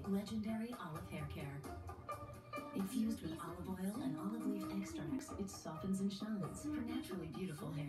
Legendary Olive Hair Care. Infused with olive oil and olive leaf extracts, it softens and shines for naturally beautiful hair.